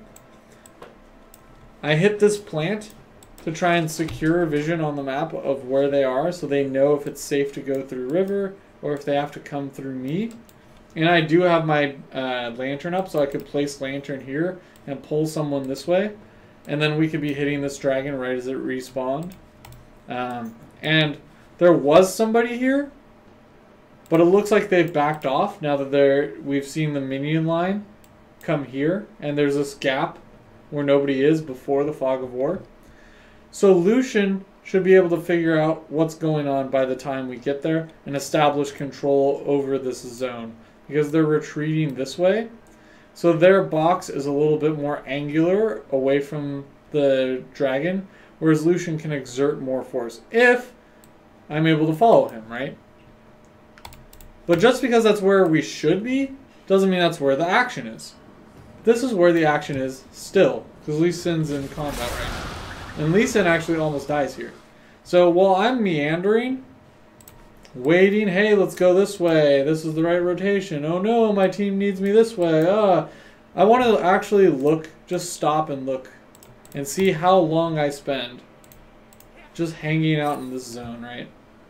A: I hit this plant to try and secure vision on the map of where they are so they know if it's safe to go through river or if they have to come through me. And I do have my lantern up so I could place lantern here and pull someone this way. And then we could be hitting this dragon right as it respawned. And there was somebody here, but it looks like they've backed off now that we've seen the minion line come here. And there's this gap where nobody is before the fog of war. So Lucian should be able to figure out what's going on by the time we get there and establish control over this zone. Because they're retreating this way. So their box is a little bit more angular away from the dragon. Whereas Lucian can exert more force if I'm able to follow him, right? But just because that's where we should be doesn't mean that's where the action is. This is where the action is still. Because Lee Sin's in combat right now. And Lee Sin actually almost dies here. So while I'm meandering, waiting, hey, let's go this way. This is the right rotation. Oh no, my team needs me this way. I want to actually look, just stop and look, and see how long I spend just hanging out in this zone, right?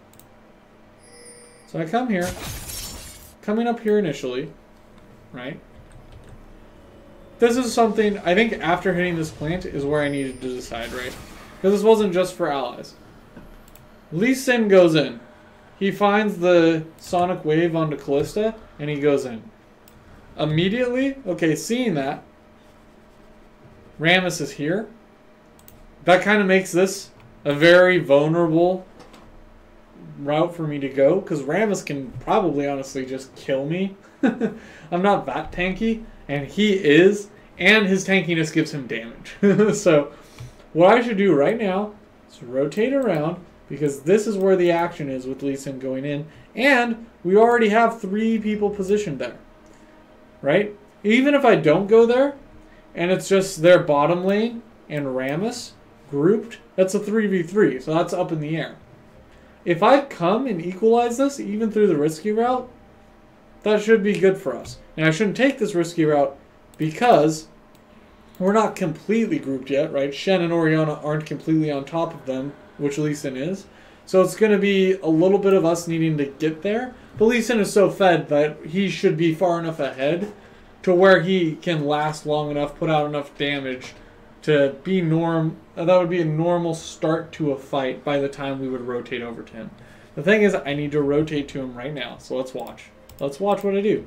A: So I come here, coming up here initially, right? This is something, I think after hitting this plant is where I needed to decide, right? Because this wasn't just for allies. Lee Sin goes in. He finds the sonic wave onto Callista, and he goes in. Immediately, okay, seeing that, Rammus is here. That kind of makes this a very vulnerable route for me to go, because Rammus can probably honestly just kill me. I'm not that tanky, and he is, and his tankiness gives him damage. So, what I should do right now is rotate around, because this is where the action is with Lee Sin going in, and we already have 3 people positioned there, right? Even if I don't go there, and it's just their bottom lane and Rammus grouped, that's a 3v3, so that's up in the air. If I come and equalize this, even through the risky route, that should be good for us. And I shouldn't take this risky route because we're not completely grouped yet, right? Shen and Oriana aren't completely on top of them, which Lee Sin is. So it's going to be a little bit of us needing to get there. But Lee Sin is so fed that he should be far enough ahead to where he can last long enough, put out enough damage to be that would be a normal start to a fight by the time we would rotate over to him. The thing is, I need to rotate to him right now, so let's watch. Let's watch what I do.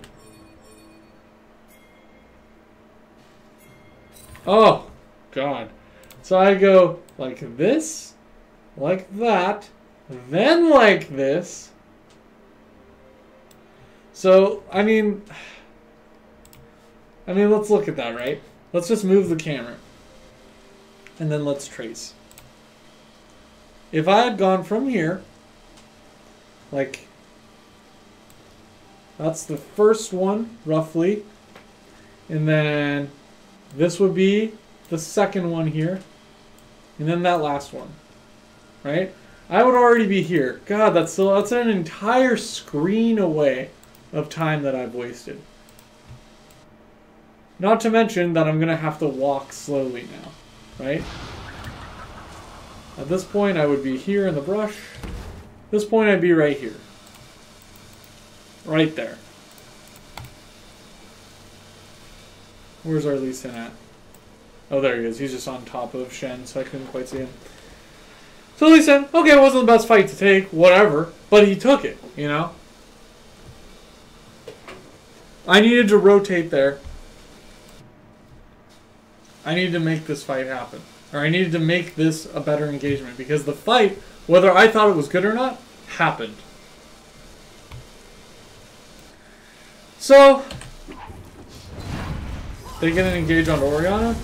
A: Oh, God. So I go like this, like that, then like this. So, I mean, let's look at that, right? Let's just move the camera. And then let's trace. if I had gone from here, like, that's the first one, roughly. And then this would be the second one here. And then that last one, right? I would already be here. God, that's an entire screen away of time that I've wasted. Not to mention that I'm going to have to walk slowly now, right? At this point, I would be here in the brush. At this point, I'd be right here. Right there. Where's our Lee Sin at? Oh, there he is. He's just on top of Shen, so I couldn't quite see him. So Lee Sin, okay, it wasn't the best fight to take, whatever, but he took it, you know? I needed to rotate there. I needed to make this fight happen. Or I needed to make this a better engagement, because the fight, whether I thought it was good or not, happened. So, they get an engage on Orianna.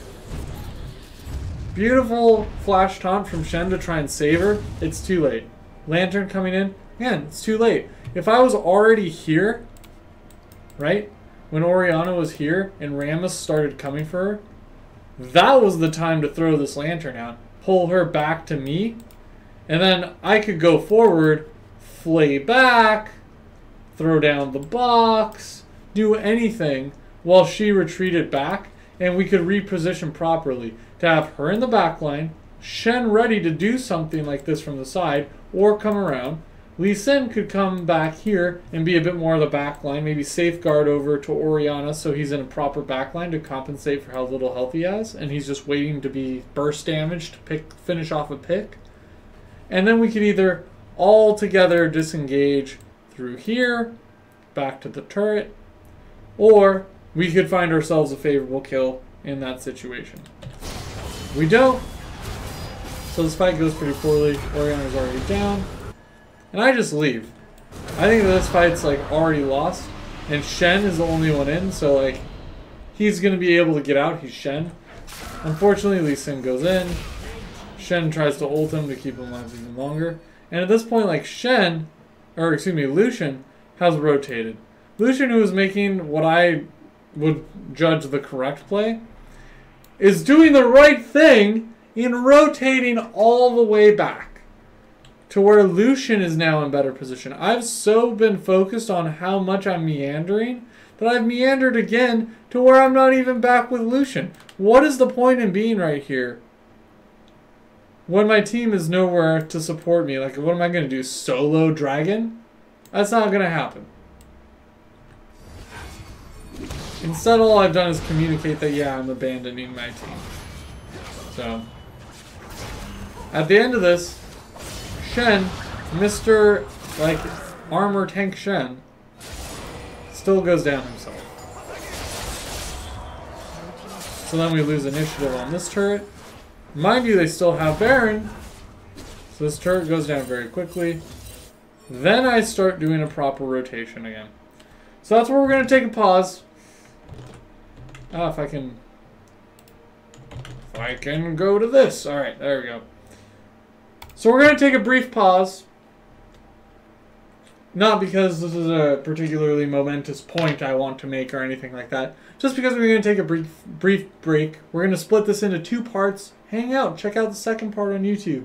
A: Beautiful flash taunt from Shen to try and save her. It's too late. Lantern coming in. Again, it's too late. If I was already here, right, when Orianna was here and Rammus started coming for her, that was the time to throw this lantern out. Pull her back to me. And then I could go forward, flay back, throw down the box, do anything while she retreated back, and we could reposition properly to have her in the back line, Shen ready to do something like this from the side, or come around. Lee Sin could come back here and be a bit more of the back line, maybe safeguard over to Orianna so he's in a proper back line to compensate for how little health he has, and he's just waiting to be burst damaged to finish off a pick. And then we could either all together disengage through here, back to the turret, or we could find ourselves a favorable kill in that situation. We don't. So this fight goes pretty poorly. Orianna's already down. And I just leave. I think this fight's like already lost. And Shen is the only one in, so like he's gonna be able to get out. He's Shen. Unfortunately, Lee Sin goes in. Shen tries to ult him to keep him alive even longer. And at this point, like Lucian has rotated. Lucian, who is making what I would judge the correct play, is doing the right thing in rotating all the way back to where Lucian is now in better position. I've so been focused on how much I'm meandering that I've meandered again to where I'm not even back with Lucian. What is the point in being right here when my team is nowhere to support me? Like, what am I going to do? Solo Dragon? That's not going to happen. Instead, all I've done is communicate that, yeah, I'm abandoning my team. So, at the end of this, Shen, Mr. like Armor Tank Shen, still goes down himself. So then we lose initiative on this turret. Mind you, they still have Baron. So this turret goes down very quickly. Then I start doing a proper rotation again. So that's where we're going to take a pause. If I can go to this. Alright, there we go. So we're going to take a brief pause. Not because this is a particularly momentous point I want to make or anything like that. Just because we're going to take a brief break. We're going to split this into 2 parts. Hang out. Check out the second part on YouTube.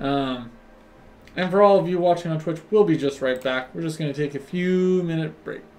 A: And for all of you watching on Twitch, we'll be just right back. We're just going to take a few minute break.